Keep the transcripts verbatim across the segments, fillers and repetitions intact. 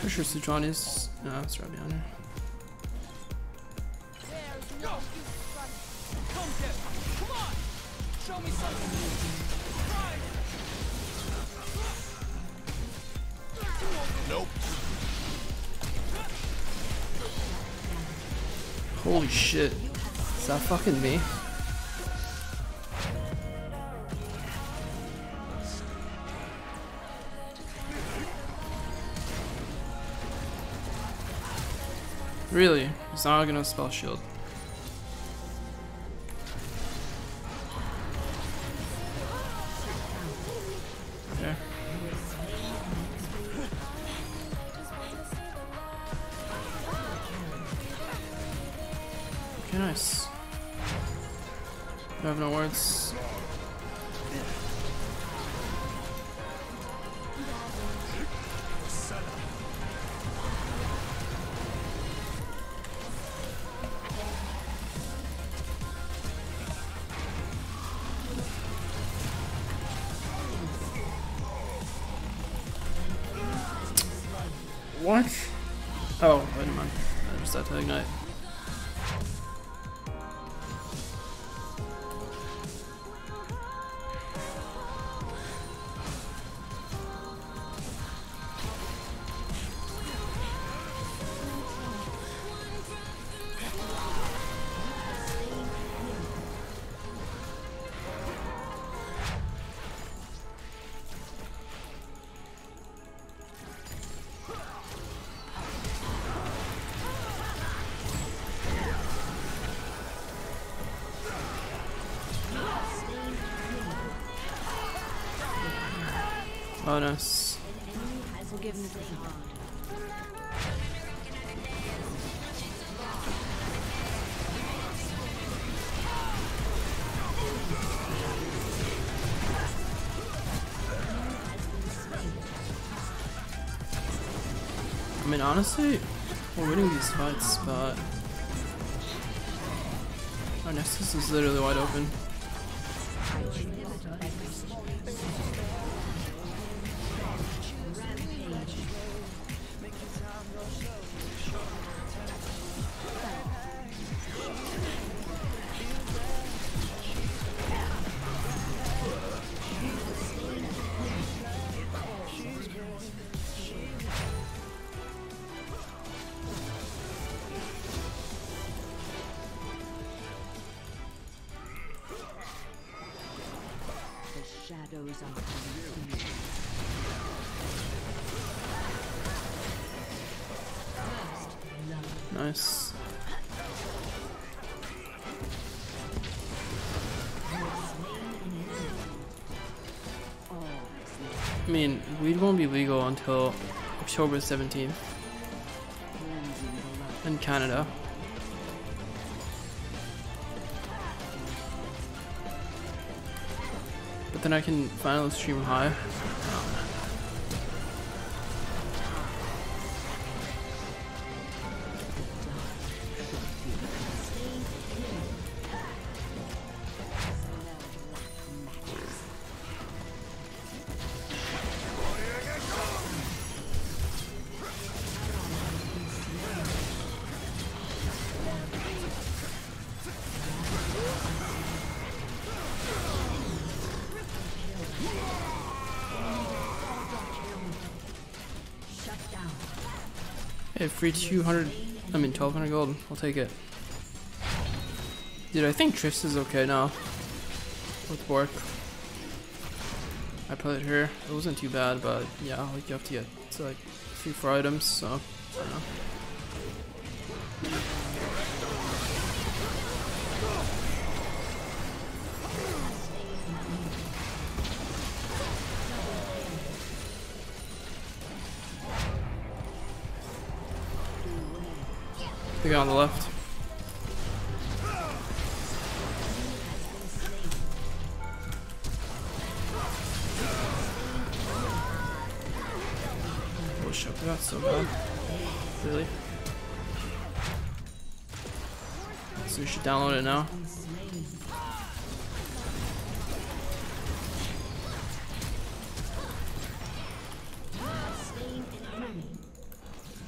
Pretty sure Suchuan is. No, it's right behind her. Nope. Holy shit. Is that fucking me? Really? He's not gonna spell shield. Okay. Okay, nice. I have no words. What? Oh, wait a minute. I just had to ignite. Oh, nice. I mean, honestly, we're winning these fights, but our Nexus is literally wide open. Shadows are Nice. I mean, weed won't be legal until October seventeenth in Canada. But then I can finally stream high. Hey, free two hundred, I mean twelve hundred gold, I'll take it. Dude, I think Triss is okay now with work. I played her, it wasn't too bad, but yeah, like you have to get to like three, four items, so I don't know. The guy on the left. Oh shit, that's so bad. Really? So we should download it now.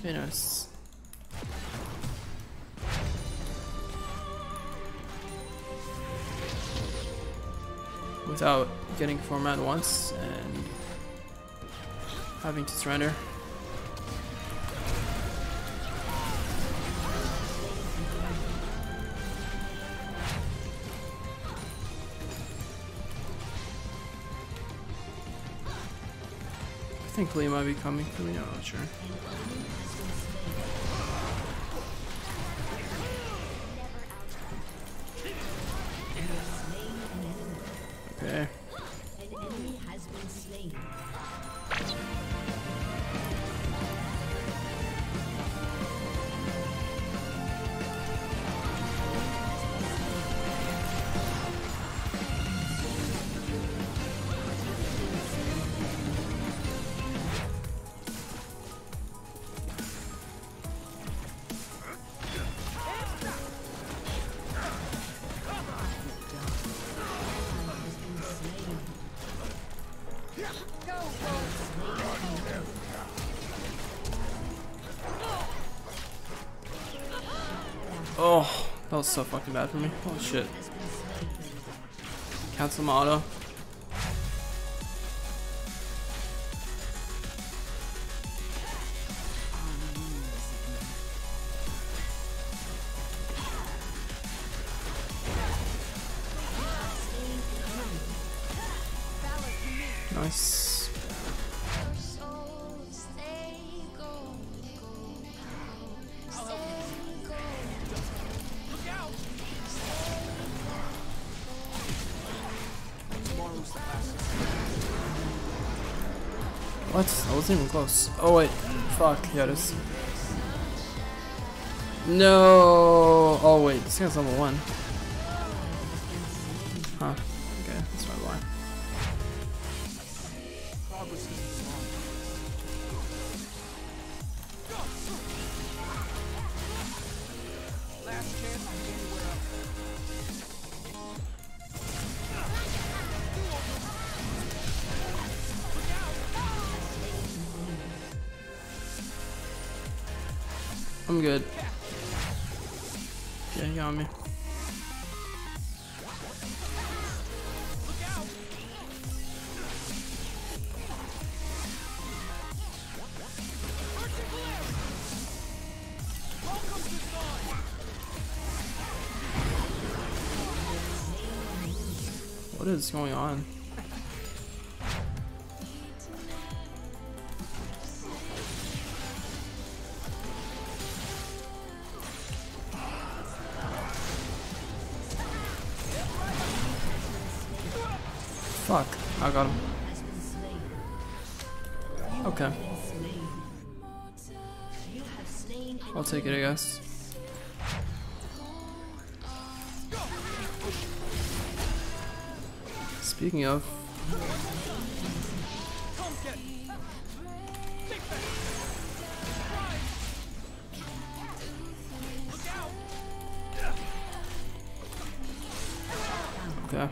Okay, nice. Without getting four mana once and having to surrender. I think Lee might be coming for me, I'm not sure. Okay. Oh, that was so fucking bad for me. Oh shit. Cancel my auto. Nice. What? I wasn't even close. Oh wait. Fuck. Yeah, it is. No. Oh wait. This guy's level one. Huh. Okay. That's probably why. I'm good. Yeah, he got me. What is going on? Fuck, I got him. Okay. I'll take it, I guess. Speaking of, okay.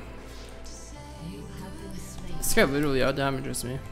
This guy literally out damages me.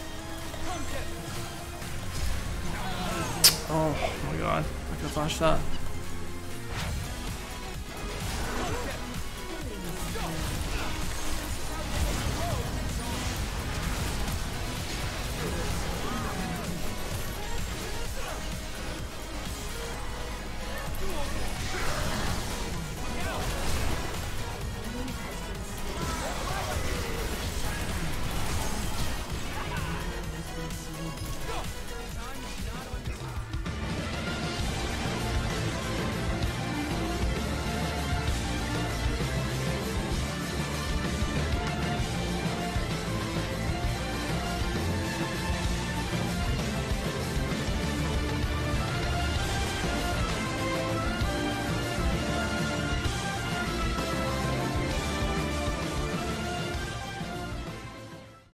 Oh my god, I can flash that.